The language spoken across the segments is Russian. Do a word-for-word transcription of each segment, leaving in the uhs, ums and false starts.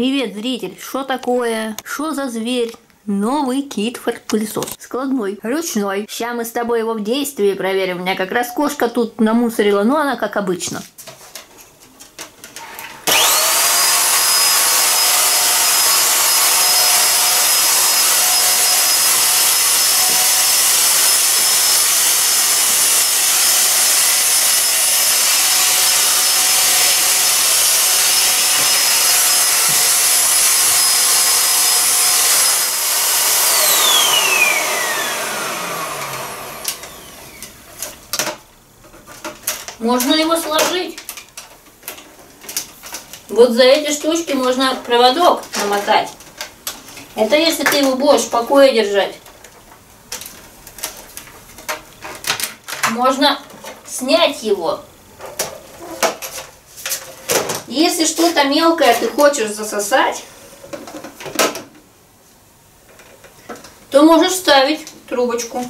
Привет, зритель! Что такое? Что за зверь? Новый Китфорд пылесос. Складной, ручной. Сейчас мы с тобой его в действии проверим. У меня как раз кошка тут намусорила, но она как обычно. Можно его сложить. Вот за эти штучки можно проводок намотать. Это если ты его будешь в покое держать. Можно снять его. Если что-то мелкое ты хочешь засосать, то можешь вставить трубочку.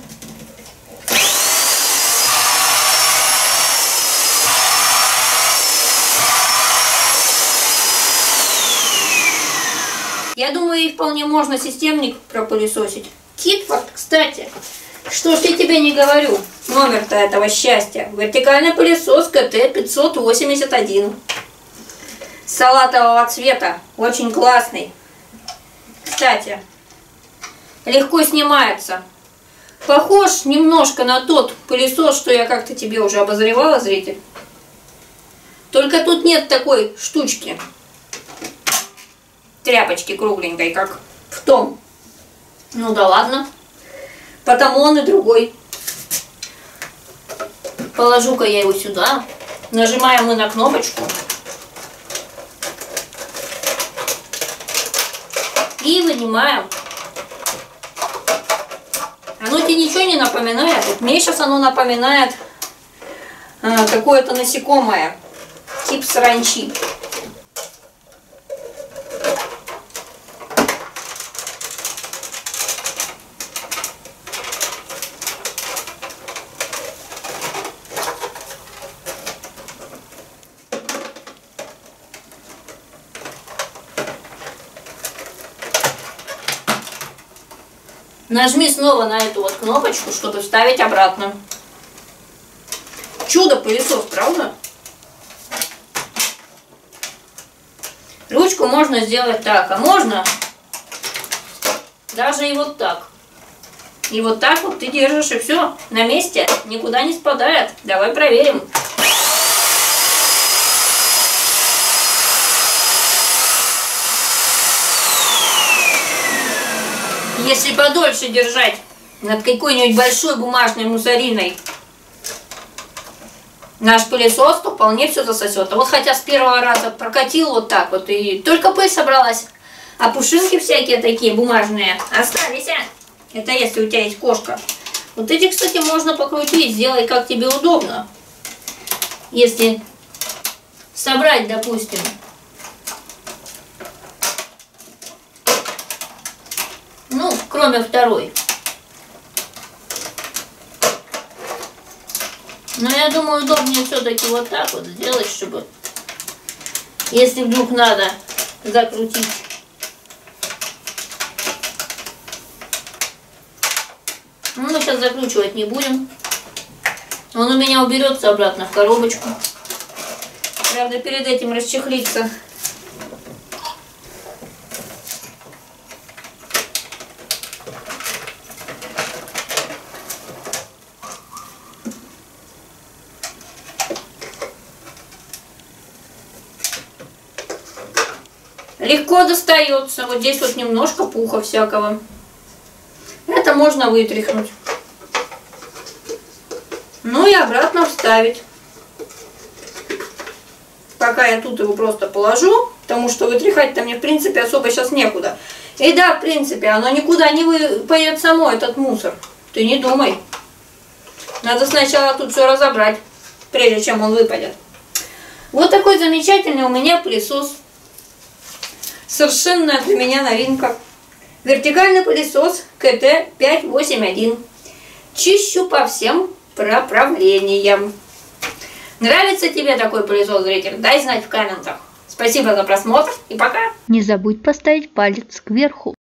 Я думаю, и вполне можно системник пропылесосить. Китфорд, кстати, что ж я тебе не говорю, номер-то этого счастья. Вертикальный пылесос ка тэ пятьсот восемьдесят один. Салатового цвета, очень классный. Кстати, легко снимается. Похож немножко на тот пылесос, что я как-то тебе уже обозревала, зритель. Только тут нет такой штучки. Тряпочки кругленькой, как в том. Ну да ладно. Потому он и другой. Положу-ка я его сюда. Нажимаем мы на кнопочку. И вынимаем. Оно тебе ничего не напоминает. Вот мне сейчас оно напоминает а, какое-то насекомое. Тип саранчи. Нажми снова на эту вот кнопочку, чтобы вставить обратно. Чудо-пылесос, правда? Ручку можно сделать так, а можно даже и вот так. И вот так вот ты держишь, и все, на месте, никуда не спадает. Давай проверим. Если подольше держать над какой-нибудь большой бумажной мусориной наш пылесос, то вполне все засосет. А вот хотя с первого раза прокатил вот так вот, и только пыль собралась, а пушинки всякие такие бумажные остались. Это если у тебя есть кошка. Вот эти, кстати, можно покрутить, сделай как тебе удобно. Если собрать, допустим, ну, кроме второй. Но я думаю, удобнее все-таки вот так вот сделать, чтобы, если вдруг надо закрутить. Ну, мы сейчас закручивать не будем. Он у меня уберется обратно в коробочку. Правда, перед этим расчехлиться. Легко достается. Вот здесь вот немножко пуха всякого. Это можно вытряхнуть. Ну и обратно вставить. Пока я тут его просто положу, потому что вытряхать-то мне в принципе особо сейчас некуда. И да, в принципе, оно никуда не выпадет само, этот мусор. Ты не думай. Надо сначала тут все разобрать, прежде чем он выпадет. Вот такой замечательный у меня пылесос. Совершенно для меня новинка. Вертикальный пылесос ка тэ пятьсот восемьдесят один. Чищу по всем направлениям. Нравится тебе такой пылесос, зритель? Дай знать в комментах. Спасибо за просмотр и пока! Не забудь поставить палец кверху.